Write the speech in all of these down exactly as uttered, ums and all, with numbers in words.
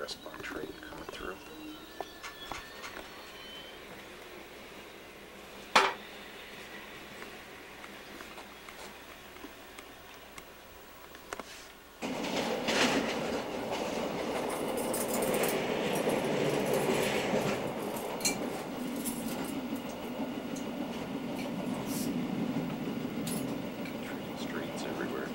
progress bar trade coming through. Streets everywhere.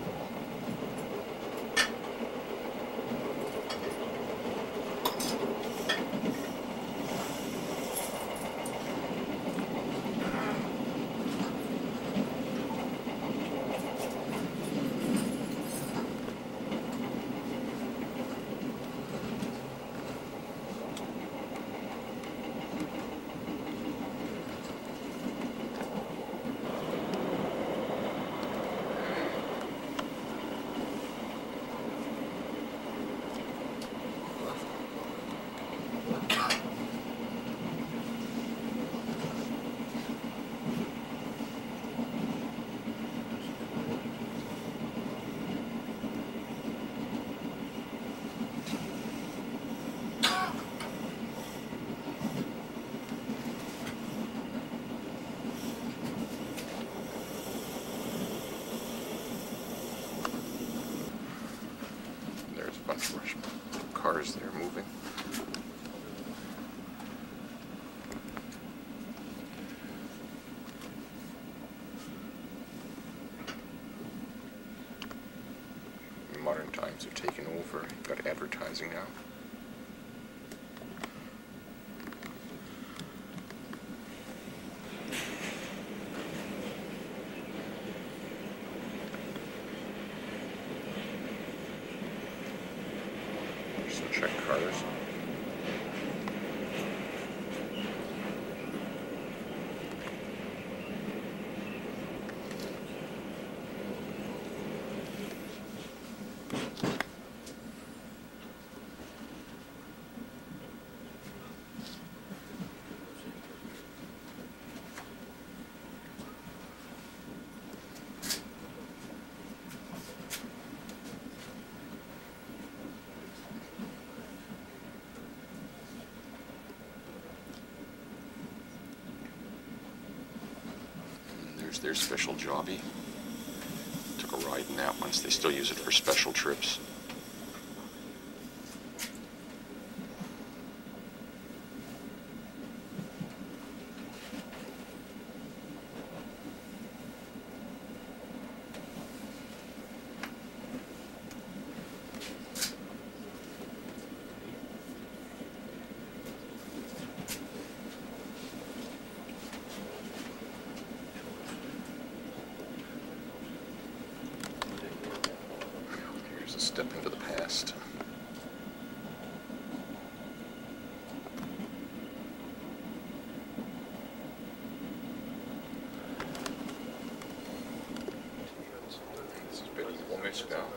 There's a bunch of cars there moving. Modern times have taken over. You've got advertising now. Some check cars. There's their special jobby. Took a ride in that once. They still use it for special trips. Step into the past. This is Betty Womisk now.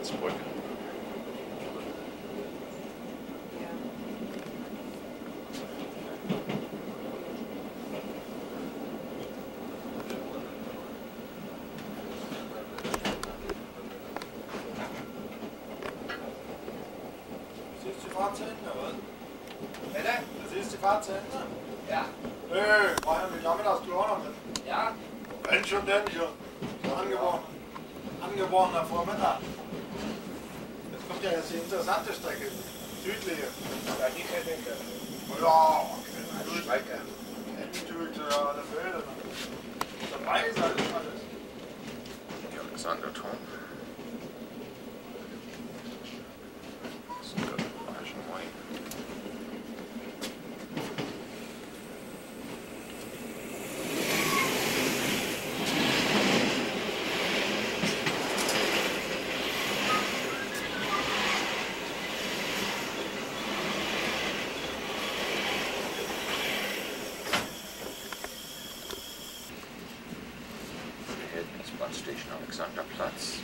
Salzbrücke. Ist die Fahrt zu Ende, oder? Bitte? Das ist die Fahrt zu Ende? Ja. Nö, war ja mit Nachmittags noch mit. Ja? Wenn schon, denn schon. So angeboren. Angeborener Vormittag. Jetzt kommt ja jetzt die interessante Strecke. Südliche. Ja, die kennt ich ja. Ja, Die Strecke. Endtüte, ja, alle Fälle. Dabei ist alles, alles. Die Alexanderturm. Das ist der Bayerischen Wein. Station Alexanderplatz.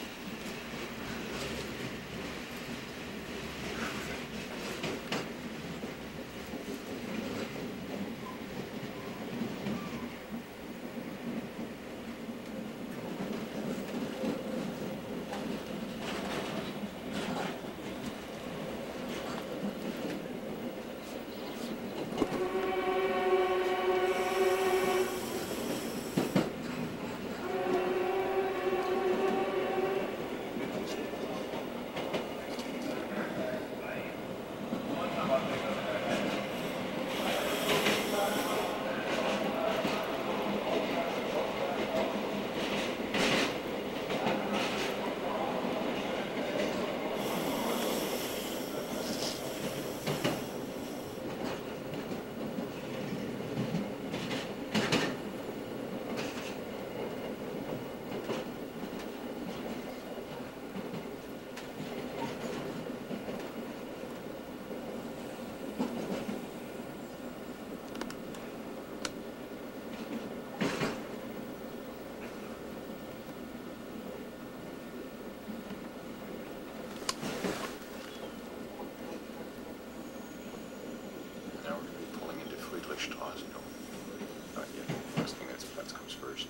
Straße. No. Not yet. First thing that's Platz comes first.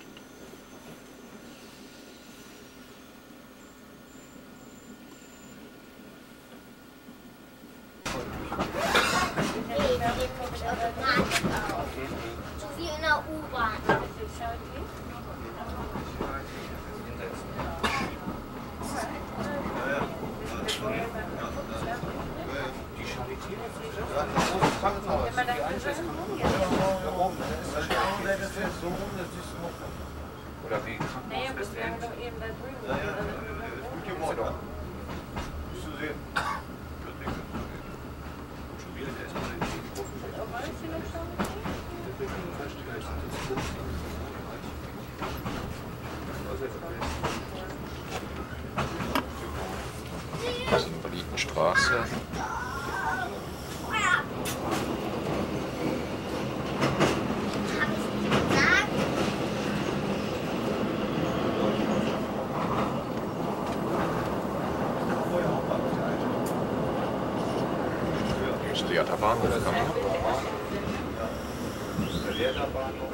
So wie in der U-Bahn. Oder wie Krankenhaus ist wir haben doch eben da drüben. Ja, ja, gut geworden. Musst du sehen. Schon wieder erstmal in die Gruppe. Auf alles hingeschaut? Siebenbriedenstraße. Hier ist der Bahnhof. Der Lehrerbahnhof.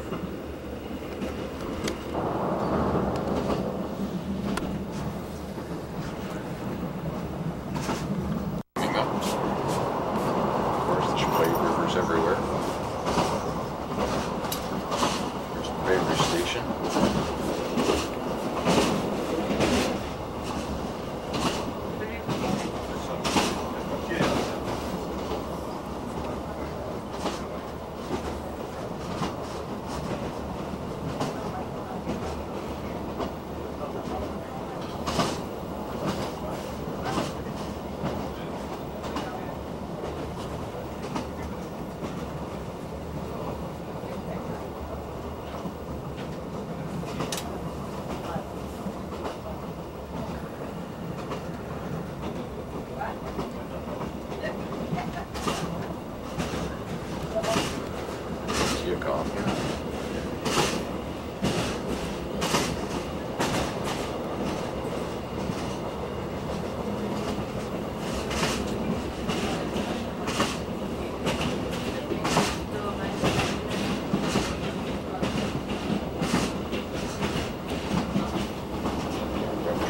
Everywhere. There's the railway station.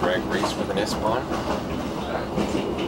drag race with an S-Bahn.